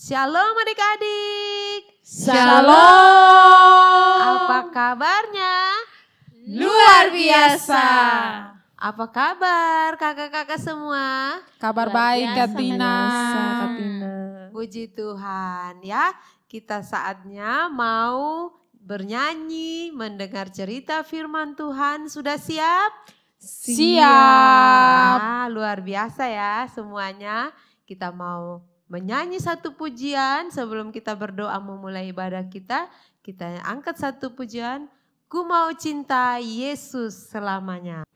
Shalom adik-adik. Shalom. Apa kabarnya? Luar biasa. Apa kabar kakak-kakak semua? Kabar baik Kak Tina. Puji Tuhan ya. Kita saatnya mau bernyanyi, mendengar cerita firman Tuhan. Sudah siap? Siap. Nah, luar biasa ya semuanya. Kita mau menyanyi satu pujian sebelum kita berdoa memulai ibadah kita. Kita angkat satu pujian. Ku mau cinta Yesus selamanya.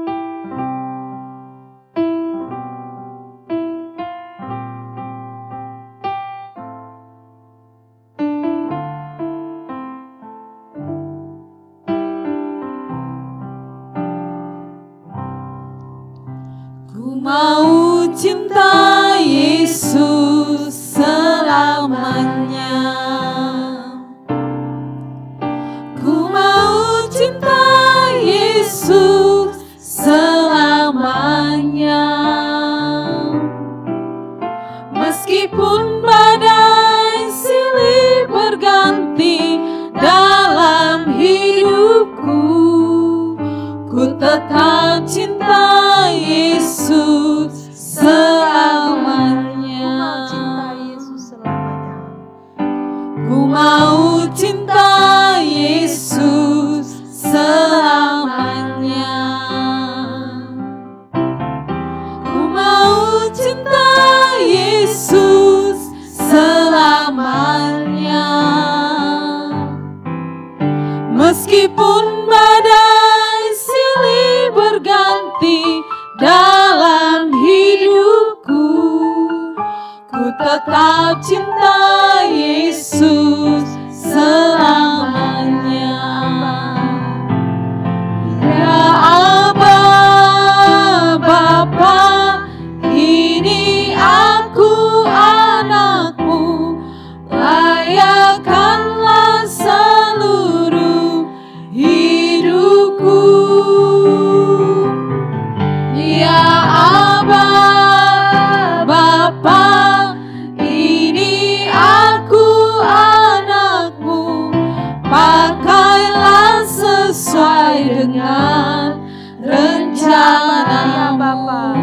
Ku mau cinta Yesus selamanya. Ku mau cinta Yesus selamanya. Meskipun badai silih berganti dalam hidupku, ku tetap cinta Yesus selamanya. Ku mau cinta Yesus selamanya. Ku mau cinta Yesus selamanya. Meskipun badai silih berganti dalam hidupku, ku tetap cinta Yesus selamanya. Ya Aba, Bapa, ini aku anakmu, layakkanlah seluruh hidupku. Ya Aba, Bapa, ini aku anakmu, pakailah sesuai dengan rencanamu.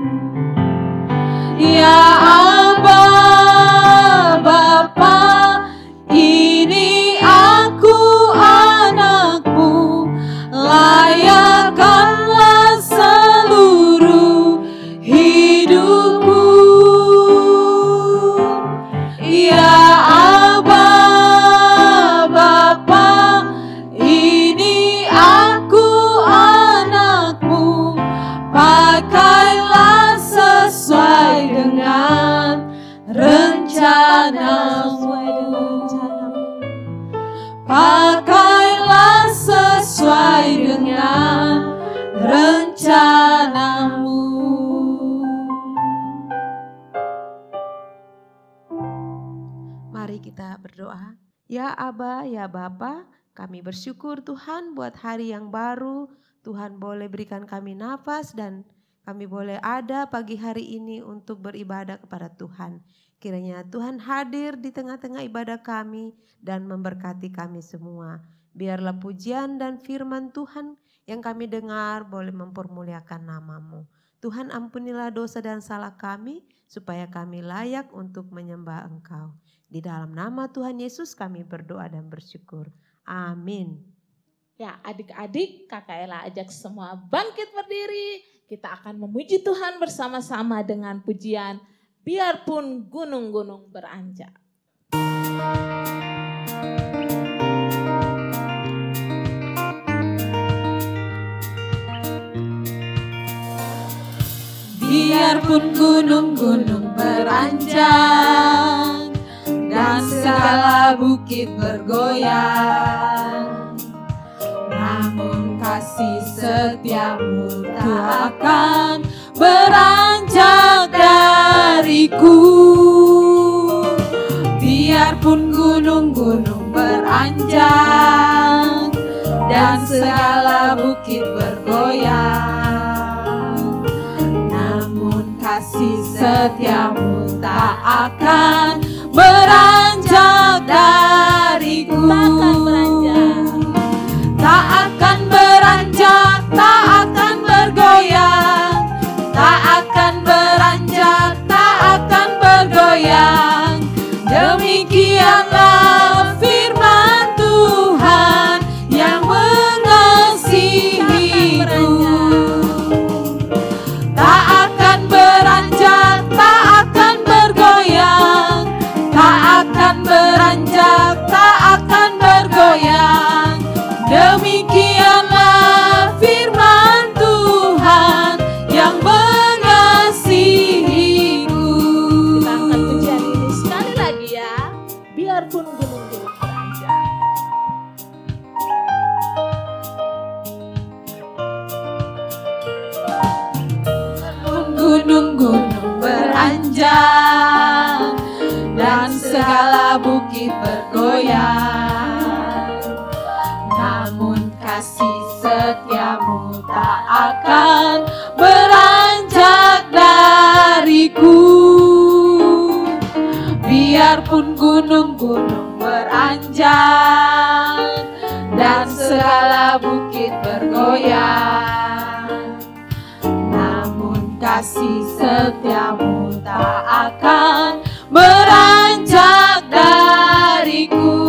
Ya Aba, Bapa, ini aku anakmu, layakkanlah seluruh hidupku. Ya Aba, Bapa, ini aku anakmu, pakailah sesuai dengan rencanamu. Pakailah sesuai dengan rencanamu. Mari kita berdoa. Ya Aba, ya Bapa, kami bersyukur Tuhan buat hari yang baru. Tuhan boleh berikan kami nafas dan kami boleh ada pagi hari ini untuk beribadah kepada Tuhan. Kiranya Tuhan hadir di tengah-tengah ibadah kami dan memberkati kami semua. Biarlah pujian dan firman Tuhan yang kami dengar boleh mempermuliakan nama-Mu. Tuhan ampunilah dosa dan salah kami supaya kami layak untuk menyembah Engkau. Di dalam nama Tuhan Yesus kami berdoa dan bersyukur. Amin. Ya, adik-adik, Kakak Ella ajak semua bangkit berdiri. Kita akan memuji Tuhan bersama-sama dengan pujian Biarpun Gunung-gunung Beranjak. Biarpun gunung-gunung beranjak dan segala bukit bergoyang, namun kasih setiamu tak akan beranjak dariku. Biarpun gunung-gunung beranjak dan segala bukit bergoyang, namun kasih setiamu tak akan beranjak dariku. Tak akan beranjak, tak akan bergoyang, tak akan beranjak, tak akan bergoyang. Demikianlah firman Tuhan yang mengasihiku. Tak akan beranjak, tak akan bergoyang, tak akan beranjak, tak akan bergoyang. Demikianlah firman Tuhan yang mengasihiku. Kita angkat pujian ini sekali lagi ya. Biarpun gunung-gunung beranjak. Gunung-gunung beranjak dan segala bukit bergoyang, namun kasih setiamu tak akan beranjak dariku. Biarpun gunung-gunung beranjak dan segala bukit bergoyang, namun kasih setiamu tak akan beranjak dariku.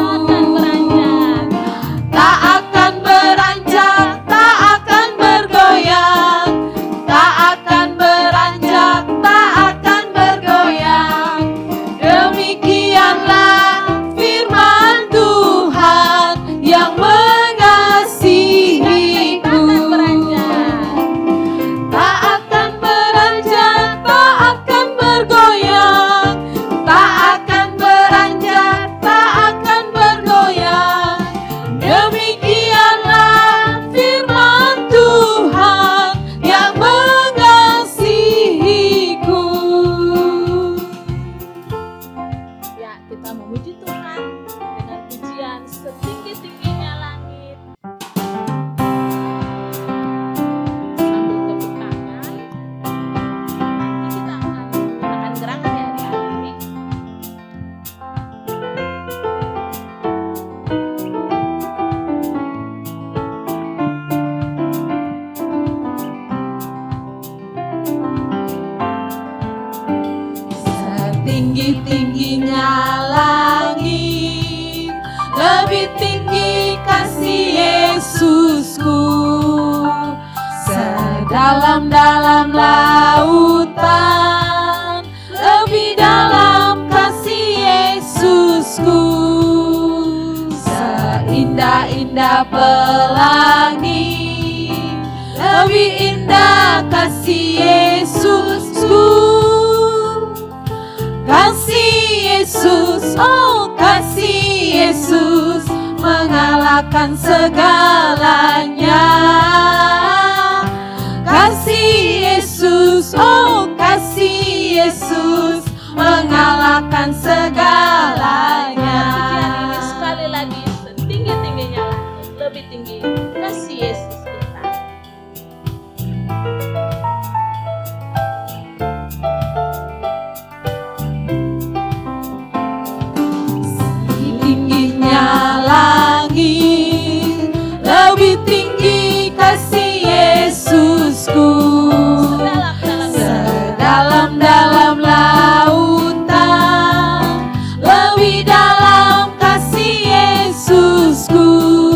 Tak akan beranjak, tak akan bergoyang, tak akan beranjak, tak akan bergoyang. Demikianlah firman Tuhan yang mengasihiku. Tak akan beranjak, tak akan bergoyang, tak akan beranjak, tak akan bergoyang. Demikianlah firman Tuhan yang mengasihiku. Ya, kita memuji Tuhan dengan pujian setinggi-tingginya langit. Sambil tepuk tangan. Nanti kita akan menggunakan gerakan ya adik-adik. Setinggi-tingginya langit, lebih tinggi kasih Yesusku. Sedalam-dalam lautan, lebih dalam kasih Yesusku. Seindah-indah pelangi, lebih indah kasih Yesusku. Kasih Yesus, oh kasih Yesus, mengalahkan segalanya. Kasih Yesus, oh kasih Yesus, mengalahkan segalanya. Pujian ini sekali lagi setinggi-tingginya langit, lebih tinggi kasih Yesus kita. Tingginya langit, lebih tinggi kasih Yesusku. Sedalam-dalam lautan, lebih dalam kasih Yesusku.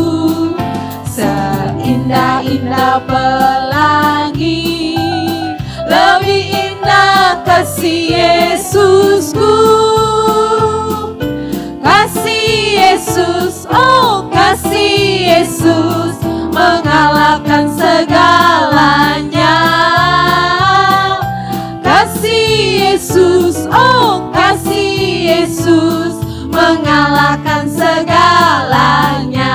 Seindah-indah pelangi, lebih indah kasih Yesusku. Kasih Yesus, oh kasih Yesus, mengalahkan segalanya. Kasih Yesus, oh kasih Yesus, mengalahkan segalanya.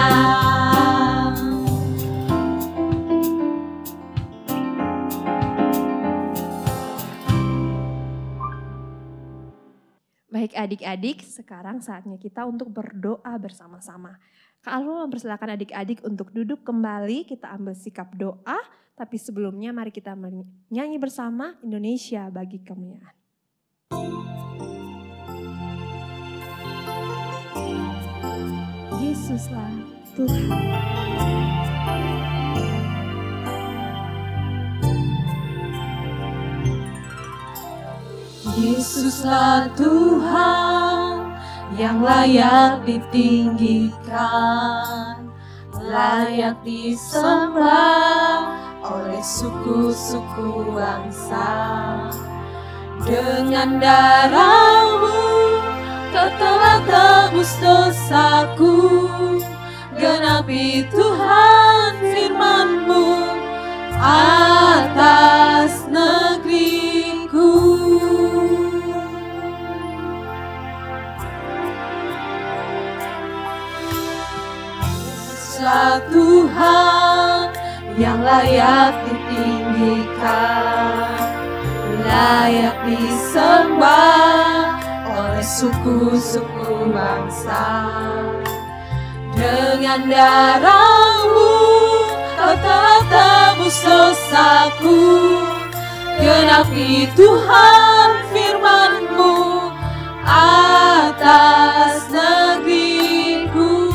Baik adik-adik, sekarang saatnya kita untuk berdoa bersama-sama. Kak Alfa mempersilakan adik-adik untuk duduk kembali, kita ambil sikap doa. Tapi sebelumnya mari kita menyanyi bersama Indonesia Bagi Kemuliaan. Yesuslah Tuhan. Yesuslah Tuhan yang layak ditinggikan, layak disembah oleh suku-suku bangsa. Dengan darah-Mu Kau telah tebus dosaku, genapi Tuhan firman-Mu atas negeriku. Yesuslah Tuhan yang layak ditinggikan, layak disembah oleh suku-suku bangsa. Dengan darah-Mu Kau telah tebus dosaku, genapi Tuhan firman-Mu atas negeriku.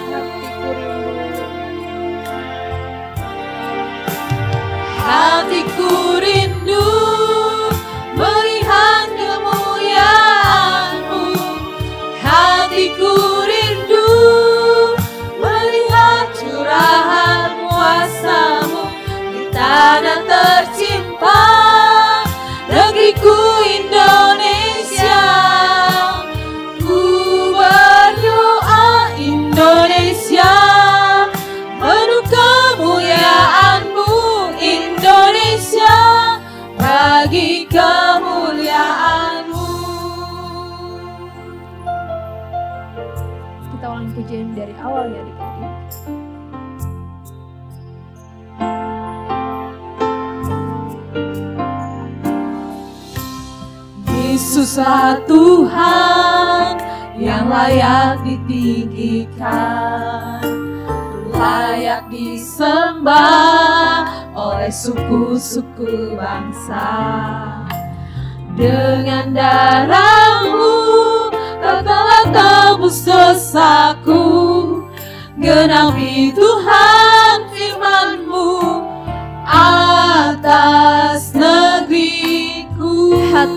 Hatiku rindu melihat kemuliaan-Mu. Hatiku rindu melihat curahan kuasa-Mu di tanah tercinta, negeriku Indonesia. Ku berdoa Indonesia, penuh kemuliaan-Mu Indonesia, bagi kemuliaan-Mu. Kita ulang pujian dari awal ya adik-adik. Yesuslah Tuhan yang layak ditinggikan, layak disembah oleh suku-suku bangsa. Dengan darah-Mu Kau telah tebus dosaku, genapi Tuhan firman-Mu atas negeriku.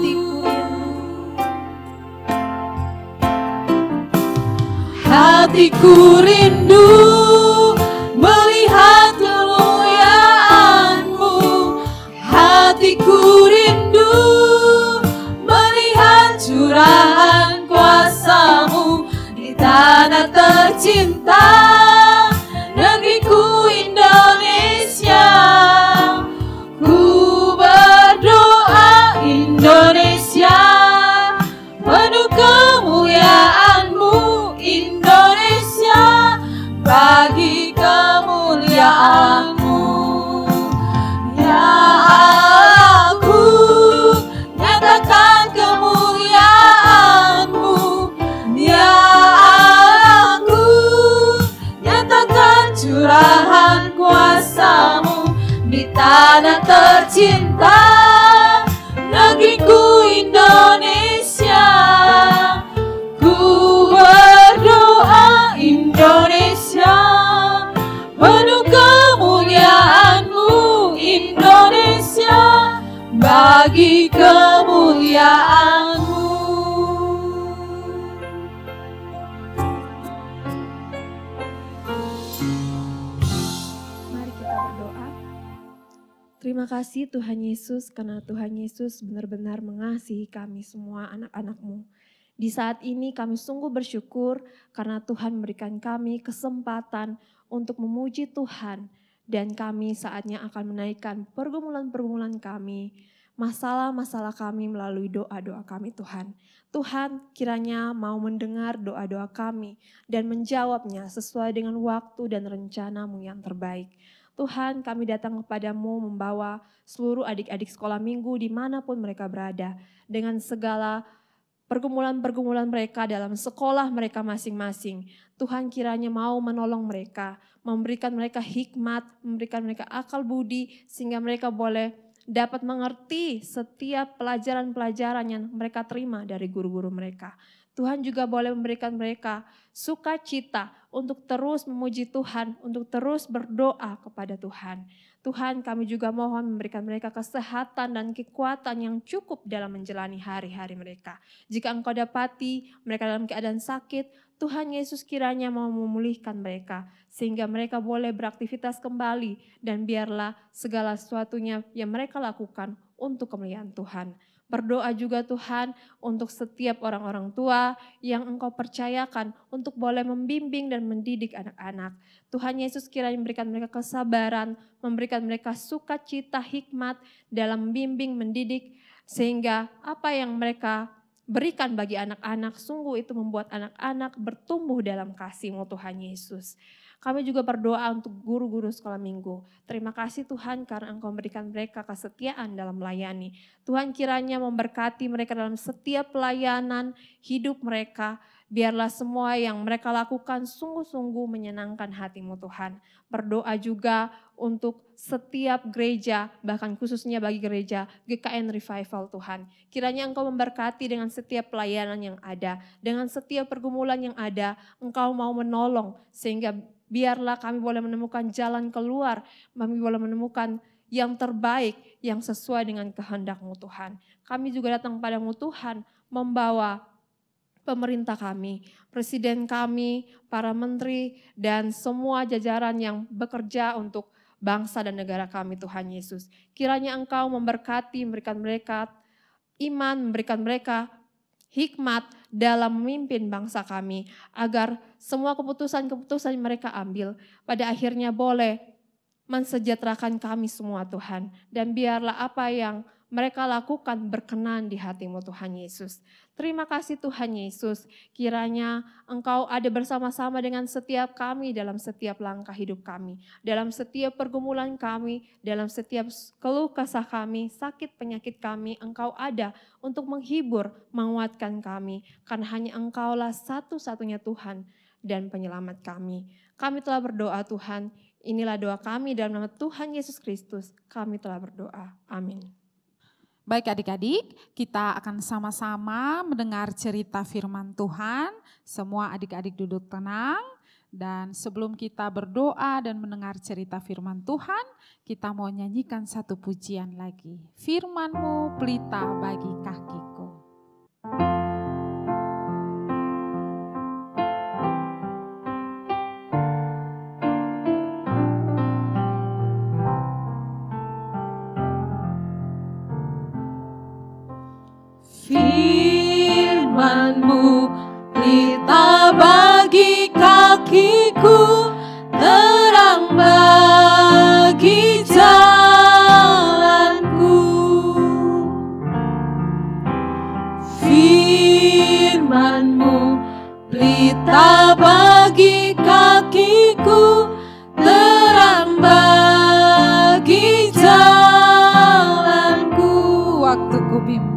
Hatiku rindu melihat kemuliaan-Mu. Hatiku rindu melihat curahan kuasa-Mu di tanah tercinta, negeriku Indonesia. Ku berdoa Indonesia, penuh kemuliaan-Mu Indonesia, bagi kemuliaan-Mu. Ya aku nyatakan kemuliaan-Mu, ya aku nyatakan curahan kuasa-Mu di tanah tercinta, negeriku Indonesia. Ku berdoa Indonesia, penuh kemuliaan-Mu Indonesia, bagi kemuliaan-Mu. Mari kita berdoa. Terima kasih Tuhan Yesus, karena Tuhan Yesus benar-benar mengasihi kami semua anak-anak-Mu. Di saat ini kami sungguh bersyukur karena Tuhan memberikan kami kesempatan untuk memuji Tuhan. Dan kami saatnya akan menaikkan pergumulan-pergumulan kami, masalah-masalah kami melalui doa-doa kami Tuhan. Tuhan kiranya mau mendengar doa-doa kami dan menjawabnya sesuai dengan waktu dan rencana-Mu yang terbaik. Tuhan, kami datang kepadamu membawa seluruh adik-adik sekolah minggu dimanapun mereka berada. Dengan segala pergumulan-pergumulan mereka dalam sekolah mereka masing-masing. Tuhan kiranya mau menolong mereka, memberikan mereka hikmat, memberikan mereka akal budi, sehingga mereka boleh dapat mengerti setiap pelajaran-pelajaran yang mereka terima dari guru-guru mereka. Tuhan juga boleh memberikan mereka sukacita untuk terus memuji Tuhan, untuk terus berdoa kepada Tuhan. Tuhan, kami juga mohon memberikan mereka kesehatan dan kekuatan yang cukup dalam menjalani hari-hari mereka. Jika Engkau dapati mereka dalam keadaan sakit, Tuhan Yesus kiranya mau memulihkan mereka, sehingga mereka boleh beraktivitas kembali, dan biarlah segala sesuatunya yang mereka lakukan untuk kemuliaan Tuhan. Berdoa juga Tuhan untuk setiap orang-orang tua yang Engkau percayakan untuk boleh membimbing dan mendidik anak-anak. Tuhan Yesus kiranya memberikan mereka kesabaran, memberikan mereka sukacita, hikmat dalam membimbing, mendidik, sehingga apa yang mereka berikan bagi anak-anak, sungguh itu membuat anak-anak bertumbuh dalam kasih-Mu Tuhan Yesus. Kami juga berdoa untuk guru-guru sekolah minggu. Terima kasih Tuhan karena Engkau memberikan mereka kesetiaan dalam melayani. Tuhan kiranya memberkati mereka dalam setiap pelayanan hidup mereka. Biarlah semua yang mereka lakukan sungguh-sungguh menyenangkan hati-Mu Tuhan. Berdoa juga untuk setiap gereja, bahkan khususnya bagi gereja GKN Revival Tuhan. Kiranya Engkau memberkati dengan setiap pelayanan yang ada, dengan setiap pergumulan yang ada, Engkau mau menolong sehingga biarlah kami boleh menemukan jalan keluar, kami boleh menemukan yang terbaik, yang sesuai dengan kehendak-Mu Tuhan. Kami juga datang padamu Tuhan, membawa pemerintah kami, presiden kami, para menteri, dan semua jajaran yang bekerja untuk bangsa dan negara kami Tuhan Yesus. Kiranya Engkau memberkati, memberikan mereka iman, memberikan mereka hikmat dalam memimpin bangsa kami, agar semua keputusan-keputusan yang mereka ambil pada akhirnya boleh mensejahterakan kami semua Tuhan. Dan biarlah apa yang mereka lakukan berkenan di hati-Mu Tuhan Yesus. Terima kasih Tuhan Yesus, kiranya Engkau ada bersama-sama dengan setiap kami dalam setiap langkah hidup kami, dalam setiap pergumulan kami, dalam setiap keluh kesah kami, sakit penyakit kami, Engkau ada untuk menghibur, menguatkan kami, karena hanya Engkaulah satu-satunya Tuhan dan penyelamat kami. Kami telah berdoa Tuhan, inilah doa kami dalam nama Tuhan Yesus Kristus, kami telah berdoa. Amin. Baik adik-adik, kita akan sama-sama mendengar cerita firman Tuhan. Semua adik-adik duduk tenang. Dan sebelum kita berdoa dan mendengar cerita firman Tuhan, kita mau nyanyikan satu pujian lagi. Firman-Mu pelita bagi kakiku. Firman-Mu pelita bagi kakiku, terang bagi jalanku. Firman-Mu pelita bagi kakiku, terang bagi jalanku. Waktu ku bimbang,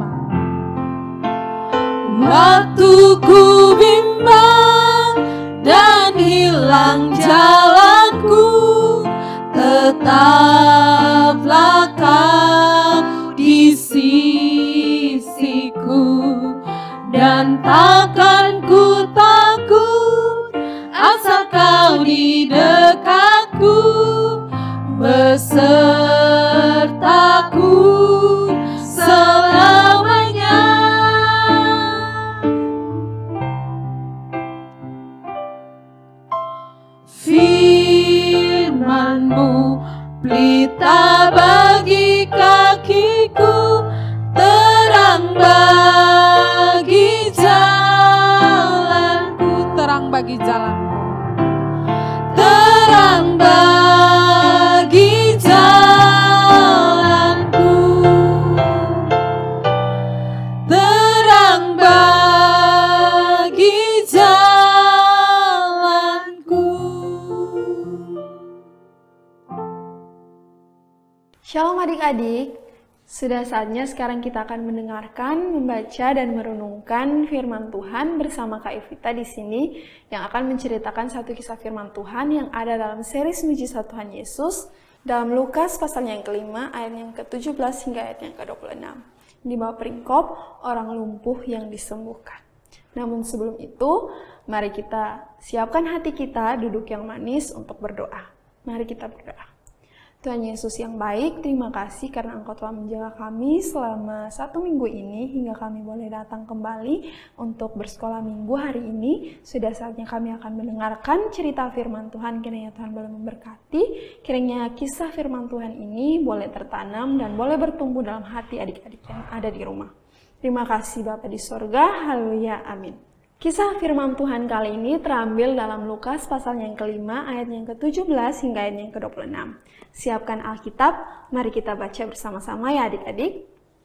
waktu ku bimbang dan hilang jalanku, tetaplah Kau di sisiku, dan takkan ku takut asal Kau di dekatku, besertaku selamanya. Firman-Mu pelita bagi kakiku, terang bagi jalanku. terang bagi jalanku. Terang bagi jalanku, terang bagi jalanku. Shalom adik-adik, sudah saatnya sekarang kita akan mendengarkan, membaca, dan merenungkan firman Tuhan bersama Kak Evita di sini yang akan menceritakan satu kisah firman Tuhan yang ada dalam series Mujizat Tuhan Yesus dalam Lukas pasal yang kelima ayat yang ke-17 hingga ayat yang ke-26 di bawah peringkop orang lumpuh yang disembuhkan. Namun sebelum itu, mari kita siapkan hati kita duduk yang manis untuk berdoa. Mari kita berdoa. Tuhan Yesus yang baik, terima kasih karena Engkau telah menjaga kami selama 1 minggu ini hingga kami boleh datang kembali untuk bersekolah minggu hari ini. Sudah saatnya kami akan mendengarkan cerita firman Tuhan. Kiranya Tuhan boleh memberkati, kiranya kisah firman Tuhan ini boleh tertanam dan boleh bertumbuh dalam hati adik-adik yang ada di rumah. Terima kasih Bapa di sorga, haleluya, amin. Kisah firman Tuhan kali ini terambil dalam Lukas pasal yang ke-5 ayat yang ke-17 hingga ayat yang ke-26. Siapkan Alkitab, mari kita baca bersama-sama ya adik-adik.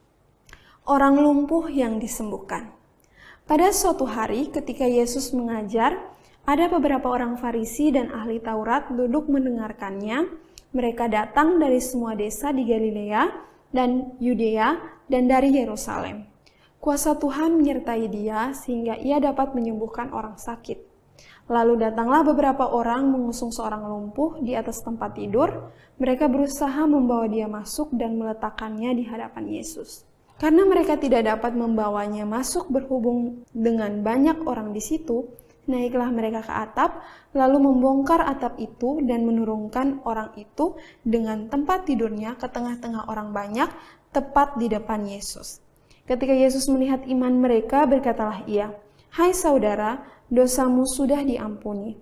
Orang lumpuh yang disembuhkan. Pada suatu hari ketika Yesus mengajar, ada beberapa orang Farisi dan ahli Taurat duduk mendengarkannya. Mereka datang dari semua desa di Galilea dan Yudea dan dari Yerusalem. Kuasa Tuhan menyertai dia sehingga ia dapat menyembuhkan orang sakit. Lalu datanglah beberapa orang mengusung seorang lumpuh di atas tempat tidur. Mereka berusaha membawa dia masuk dan meletakkannya di hadapan Yesus. Karena mereka tidak dapat membawanya masuk berhubung dengan banyak orang di situ, naiklah mereka ke atap, lalu membongkar atap itu dan menurunkan orang itu dengan tempat tidurnya ke tengah-tengah orang banyak, tepat di depan Yesus. Ketika Yesus melihat iman mereka, berkatalah ia, "Hai saudara, dosamu sudah diampuni."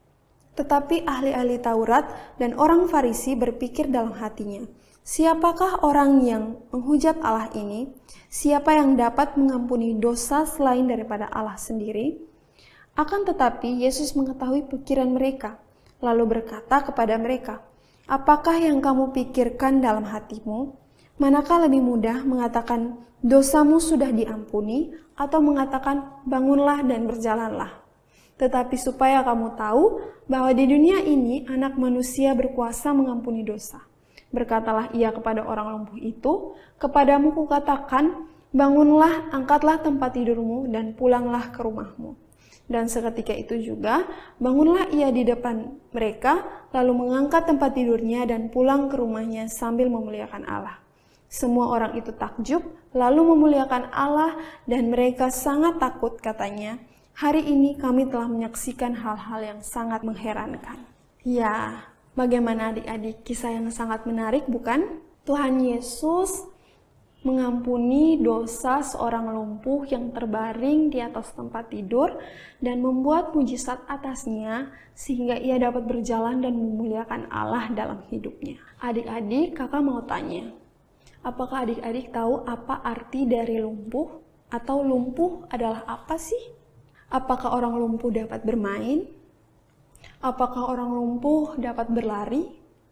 Tetapi ahli-ahli Taurat dan orang Farisi berpikir dalam hatinya, "Siapakah orang yang menghujat Allah ini? Siapa yang dapat mengampuni dosa selain daripada Allah sendiri?" Akan tetapi Yesus mengetahui pikiran mereka, lalu berkata kepada mereka, "Apakah yang kamu pikirkan dalam hatimu? Manakah lebih mudah mengatakan dosamu sudah diampuni atau mengatakan bangunlah dan berjalanlah? Tetapi supaya kamu tahu bahwa di dunia ini anak manusia berkuasa mengampuni dosa." Berkatalah ia kepada orang lumpuh itu, "Kepadamu kukatakan, bangunlah, angkatlah tempat tidurmu dan pulanglah ke rumahmu." Dan seketika itu juga bangunlah ia di depan mereka, lalu mengangkat tempat tidurnya dan pulang ke rumahnya sambil memuliakan Allah. Semua orang itu takjub, lalu memuliakan Allah, dan mereka sangat takut, katanya, "Hari ini kami telah menyaksikan hal-hal yang sangat mengherankan." Ya, bagaimana adik-adik, kisah yang sangat menarik bukan? Tuhan Yesus mengampuni dosa seorang lumpuh yang terbaring di atas tempat tidur dan membuat mujizat atasnya sehingga ia dapat berjalan dan memuliakan Allah dalam hidupnya. Adik-adik, kakak mau tanya, apakah adik-adik tahu apa arti dari lumpuh? Atau lumpuh adalah apa sih? Apakah orang lumpuh dapat bermain? Apakah orang lumpuh dapat berlari?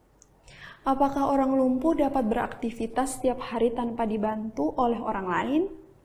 Apakah orang lumpuh dapat beraktivitas setiap hari tanpa dibantu oleh orang lain?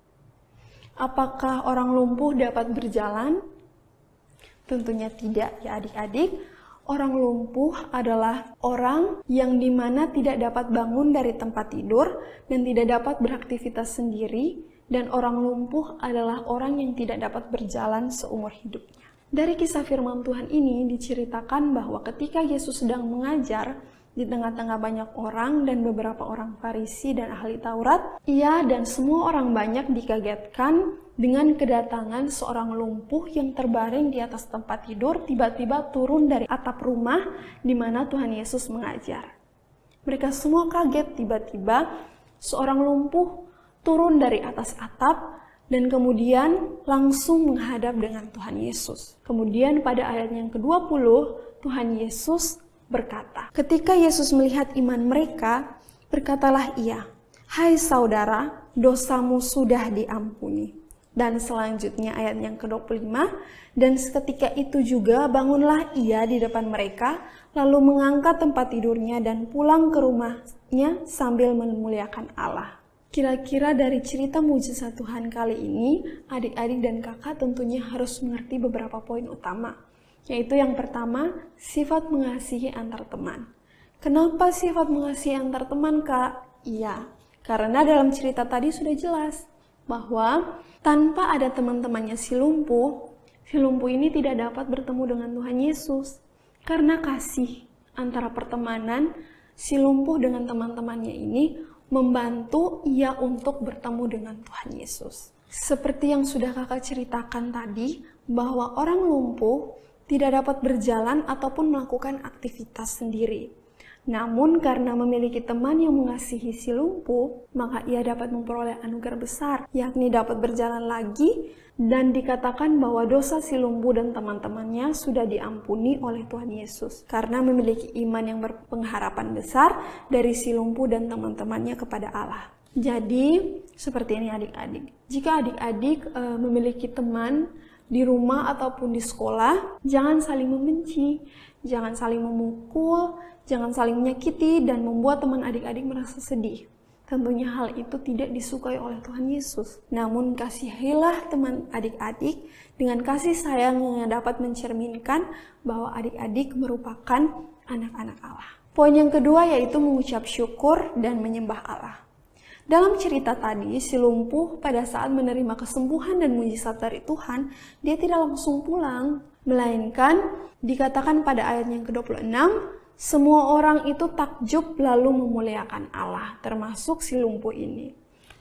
Apakah orang lumpuh dapat berjalan? Tentunya tidak ya adik-adik. Orang lumpuh adalah orang yang dimana tidak dapat bangun dari tempat tidur dan tidak dapat beraktivitas sendiri, dan orang lumpuh adalah orang yang tidak dapat berjalan seumur hidupnya. Dari kisah firman Tuhan ini diceritakan bahwa ketika Yesus sedang mengajar di tengah-tengah banyak orang dan beberapa orang Farisi dan ahli Taurat, ia dan semua orang banyak dikagetkan dengan kedatangan seorang lumpuh yang terbaring di atas tempat tidur tiba-tiba turun dari atap rumah di mana Tuhan Yesus mengajar. Mereka semua kaget tiba-tiba seorang lumpuh turun dari atas atap dan kemudian langsung menghadap dengan Tuhan Yesus. Kemudian pada ayat yang ke-20, Tuhan Yesus berkata, ketika Yesus melihat iman mereka, berkatalah ia, "Hai saudara, dosamu sudah diampuni." Dan selanjutnya ayat yang ke-25, dan seketika itu juga bangunlah ia di depan mereka, lalu mengangkat tempat tidurnya dan pulang ke rumahnya sambil memuliakan Allah. Kira-kira dari cerita mujizat Tuhan kali ini, adik-adik dan kakak tentunya harus mengerti beberapa poin utama. Yaitu yang pertama, sifat mengasihi antar teman. Kenapa sifat mengasihi antar teman, Kak? Iya, karena dalam cerita tadi sudah jelas bahwa tanpa ada teman-temannya si lumpuh ini tidak dapat bertemu dengan Tuhan Yesus. Karena kasih antara pertemanan si lumpuh dengan teman-temannya ini membantu ia untuk bertemu dengan Tuhan Yesus. Seperti yang sudah kakak ceritakan tadi, bahwa orang lumpuh tidak dapat berjalan ataupun melakukan aktivitas sendiri. Namun karena memiliki teman yang mengasihi si lumpuh, maka ia dapat memperoleh anugerah besar, yakni dapat berjalan lagi dan dikatakan bahwa dosa si lumpuh dan teman-temannya sudah diampuni oleh Tuhan Yesus karena memiliki iman yang berpengharapan besar dari si lumpuh dan teman-temannya kepada Allah. Jadi, seperti ini adik-adik. Jika adik-adik memiliki teman di rumah ataupun di sekolah, jangan saling membenci, jangan saling memukul, jangan saling menyakiti dan membuat teman adik-adik merasa sedih. Tentunya hal itu tidak disukai oleh Tuhan Yesus. Namun kasihilah teman adik-adik dengan kasih sayang yang dapat mencerminkan bahwa adik-adik merupakan anak-anak Allah. Poin yang kedua yaitu mengucap syukur dan menyembah Allah. Dalam cerita tadi, si lumpuh pada saat menerima kesembuhan dan mujizat dari Tuhan, dia tidak langsung pulang. Melainkan, dikatakan pada ayat yang ke-26, semua orang itu takjub lalu memuliakan Allah, termasuk si lumpuh ini.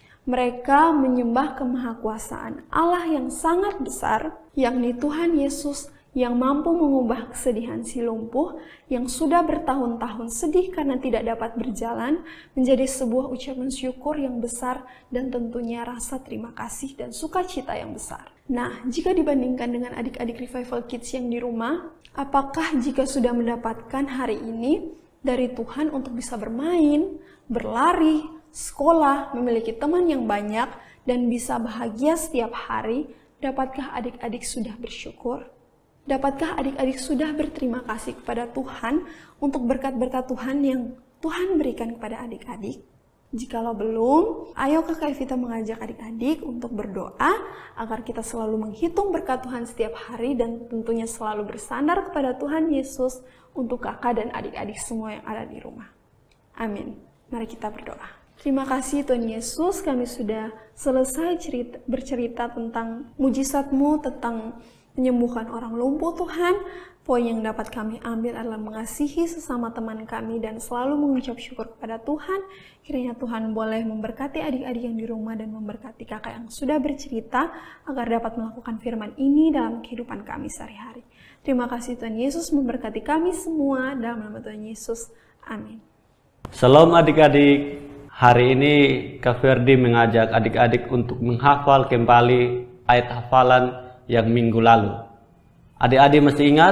Mereka menyembah kemahakuasaan Allah yang sangat besar, yakni Tuhan Yesus yang mampu mengubah kesedihan si lumpuh yang sudah bertahun-tahun sedih karena tidak dapat berjalan menjadi sebuah ucapan syukur yang besar dan tentunya rasa terima kasih dan sukacita yang besar. Nah, jika dibandingkan dengan adik-adik Revival Kids yang di rumah, apakah jika sudah mendapatkan hari ini dari Tuhan untuk bisa bermain, berlari, sekolah, memiliki teman yang banyak, dan bisa bahagia setiap hari, dapatkah adik-adik sudah bersyukur? Dapatkah adik-adik sudah berterima kasih kepada Tuhan untuk berkat-berkat Tuhan yang Tuhan berikan kepada adik-adik? Jikalau belum, ayo Kakak Evita mengajak adik-adik untuk berdoa agar kita selalu menghitung berkat Tuhan setiap hari dan tentunya selalu bersandar kepada Tuhan Yesus untuk kakak dan adik-adik semua yang ada di rumah. Amin. Mari kita berdoa. Terima kasih Tuhan Yesus, kami sudah selesai bercerita tentang mujizat-Mu, tentang menyembuhkan orang lumpuh Tuhan. Poin yang dapat kami ambil adalah mengasihi sesama teman kami dan selalu mengucap syukur kepada Tuhan. Kiranya Tuhan boleh memberkati adik-adik yang di rumah dan memberkati kakak yang sudah bercerita agar dapat melakukan firman ini dalam kehidupan kami sehari-hari. Terima kasih Tuhan Yesus, memberkati kami semua dalam nama Tuhan Yesus. Amin. Salam adik-adik. Hari ini Kak Ferdi mengajak adik-adik untuk menghafal kembali ayat hafalan yang minggu lalu. Adik-adik masih ingat?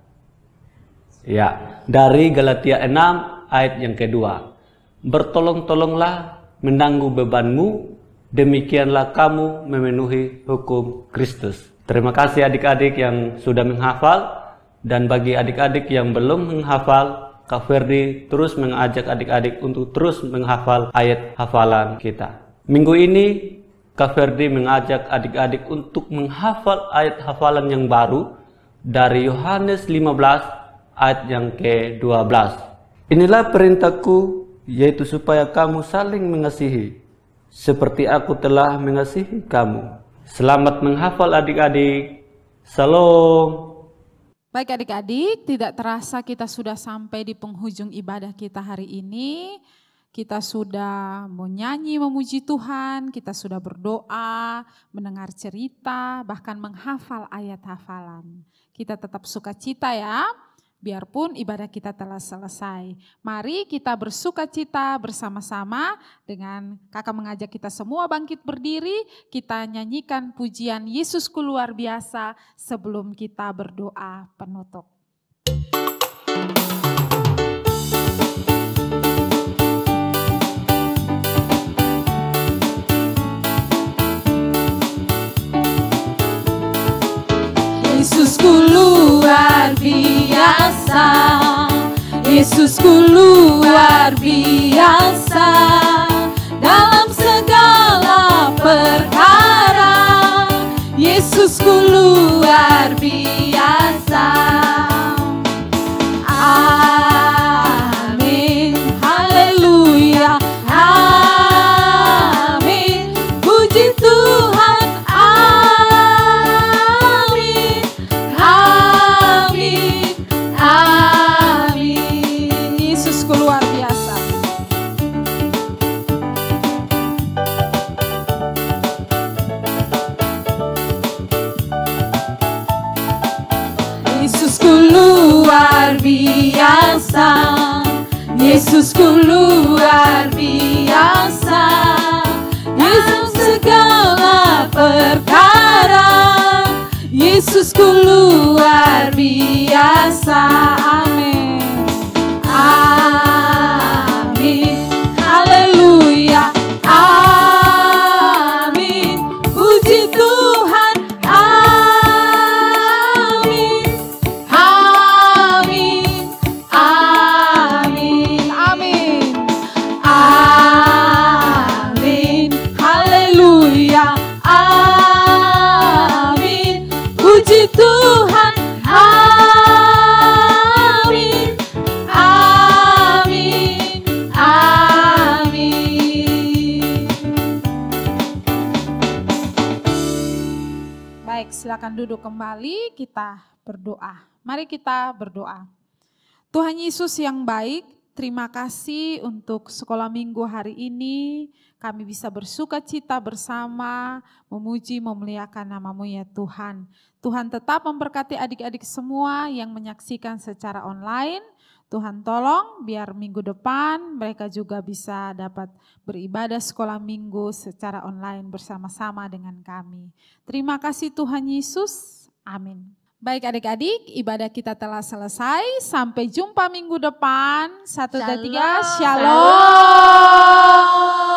Ya, dari Galatia 6 ayat yang kedua. Bertolong-tolonglah menanggung bebanmu, demikianlah kamu memenuhi hukum Kristus. Terima kasih adik-adik yang sudah menghafal, dan bagi adik-adik yang belum menghafal, Kak Ferdi terus mengajak adik-adik untuk terus menghafal ayat hafalan kita. Minggu ini Kak Ferdi mengajak adik-adik untuk menghafal ayat hafalan yang baru dari Yohanes 15 ayat yang ke-12. Inilah perintahku, yaitu supaya kamu saling mengasihi, seperti aku telah mengasihi kamu. Selamat menghafal adik-adik. Salam. Baik adik-adik, tidak terasa kita sudah sampai di penghujung ibadah kita hari ini. Kita sudah menyanyi memuji Tuhan, kita sudah berdoa, mendengar cerita, bahkan menghafal ayat hafalan. Kita tetap sukacita ya, biarpun ibadah kita telah selesai. Mari kita bersukacita bersama-sama dengan kakak mengajak kita semua bangkit berdiri. Kita nyanyikan pujian Yesusku luar biasa sebelum kita berdoa penutup. Yesusku luar biasa, Yesusku luar biasa, dalam segala perkara, Yesusku luar biasa. Amin, haleluya, amin, puji Tuhan. biasa, Yesusku luar biasa, Yesus segala perkara, Yesusku luar biasa. Amin. Amin. Haleluya. Amin. Puji Tuhan. Amin. Amin. Amin. Amin. Amin. Haleluya. Amin. Puji Tuhan. Amin. Amin. Amin. Baik, silakan duduk kembali, kita berdoa. Mari kita berdoa. Tuhan Yesus yang baik, terima kasih untuk sekolah minggu hari ini. Kami bisa bersuka cita bersama, memuji, memuliakan nama-Mu ya Tuhan. Tuhan tetap memberkati adik-adik semua yang menyaksikan secara online. Tuhan tolong biar minggu depan mereka juga bisa dapat beribadah sekolah minggu secara online bersama-sama dengan kami. Terima kasih Tuhan Yesus. Amin. Baik adik-adik, ibadah kita telah selesai. Sampai jumpa minggu depan. 1, 2, 3, Shalom.